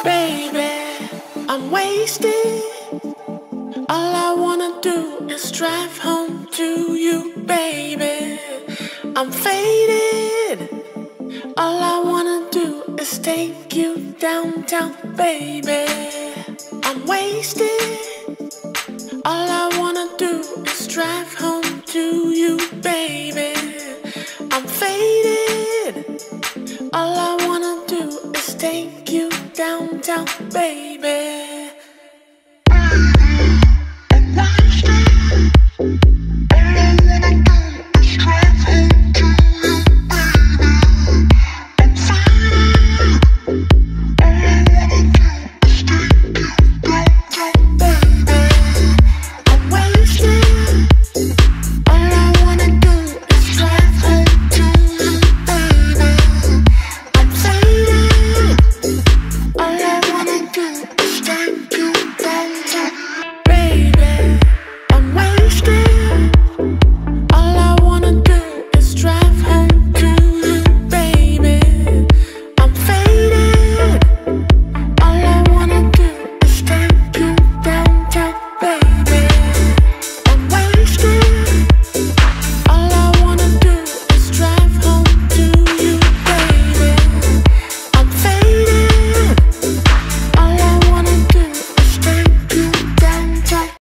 Baby, I'm wasted. All I wanna do is drive home to you, baby. I'm faded. All I wanna do is take you downtown, baby. I'm wasted. All I wanna do is drive home to you, baby. I'm faded. All I wanna do is take you downtown, baby.